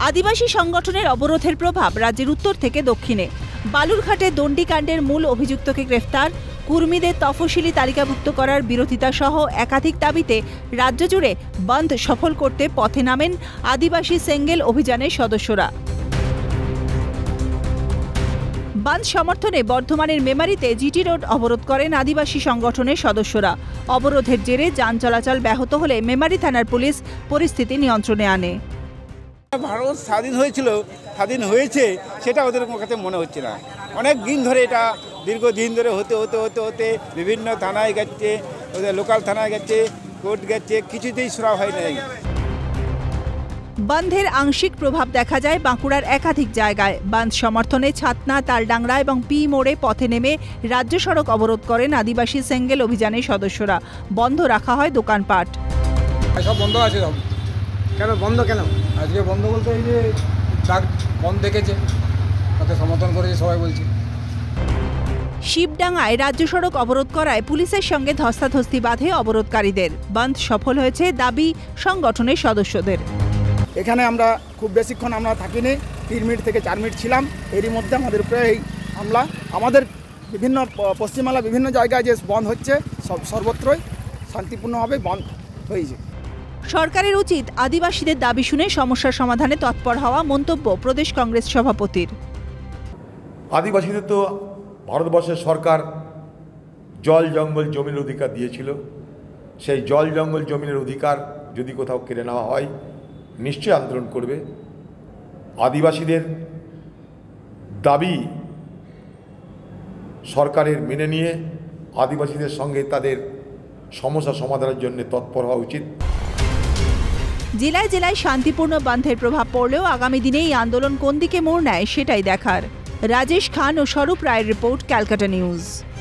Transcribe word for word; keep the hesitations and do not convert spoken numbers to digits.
আদিবাসী সংগঠনের অবরোধের প্রভাব রাজ্যের উত্তর থেকে দক্ষিণে। বালুরঘাটে দণ্ডিকাণ্ডের মূল অভিযুক্তকে গ্রেফতার, কুর্মীদের তফসিলি তালিকাভুক্ত করার বিরোধিতা সহ একাধিক দাবিতে রাজ্য জুড়ে বন্ধ সফল করতে পথে নামেন আদিবাসী সেঙ্গেল অভিযানের সদস্যরা। বন্ধ সমর্থনে বর্ধমানের মেমারিতে জিটি রোড অবরোধ করেন আদিবাসী সংগঠনের সদস্যরা। অবরোধের জেরে যান চলাচল ব্যাহত হলে মেমারি থানার পুলিশ পরিস্থিতি নিয়ন্ত্রণে আনে। ভারত স্বাধীন হয়েছিল, স্বাধীন হয়েছে সেটা ওদের কাছে মনে হচ্ছে না। অনেক দিন ধরে এটা দীর্ঘদিন ধরে হতে হতে হতে হতে বিভিন্ন থানায় গেছে, ওদের লোকাল থানায় গেছে, কোর্ট গেছে, কিছুতেই সুরা হয় নাই। বন্ধের আংশিক প্রভাব দেখা যায় বাঁকুড়ার একাধিক জায়গায়। বন্ধ সমর্থনে ছাতনা, তালডাংরা এবং পি মোড়ে পথে নেমে রাজ্য সড়ক অবরোধ করেন আদিবাসী সেঙ্গেল অভিযানের সদস্যরা। বন্ধ রাখা হয় দোকানপাট। সব বন্ধ আছে। সব কেন বন্ধ? কেন আজকে বন্ধ বলতে এই যে ডাক বন্ধ দেখেছে, তাতে সমর্থন করেছে সবাই বলছে। শিবডাঙ্গায় রাজ্য সড়ক অবরোধ করায় পুলিশের সঙ্গে ধস্তাধস্তি বাঁধে অবরোধকারীদের। বন্ধ সফল হয়েছে দাবি সংগঠনের সদস্যদের। এখানে আমরা খুব বেশিক্ষণ আমরা থাকিনি, তিন মিনিট থেকে চার মিনিট ছিলাম। এরই মধ্যে আমাদের উপরে এই হামলা। আমাদের বিভিন্ন পশ্চিমবাংলা বিভিন্ন জায়গায় যে বন্ধ হচ্ছে সব সর্বত্রই শান্তিপূর্ণভাবে বন্ধ হয়েছে। সরকারের উচিত আদিবাসীদের দাবি শুনে সমস্যার সমাধানে তৎপর হওয়া, মন্তব্য প্রদেশ কংগ্রেস সভাপতির। আদিবাসীদের তো ভারতবর্ষের সরকার জল জঙ্গল জমির অধিকার দিয়েছিল। সেই জল জঙ্গল জমির অধিকার যদি কোথাও কেড়ে নেওয়া হয় নিশ্চয়ই আন্দোলন করবে। আদিবাসীদের দাবি সরকারের মেনে নিয়ে আদিবাসীদের সঙ্গে তাদের সমস্যা সমাধানের জন্য তৎপর হওয়া উচিত। জেলায় জেলায় শান্তিপূর্ণ বন্ধের প্রভাব পড়লেও আগামী দিনে এই আন্দোলন কোন দিকে মোড় নেয় সেটাই দেখার। রাজেশ খান ও স্বরূপ রায়ের রিপোর্ট, ক্যালকাটা নিউজ।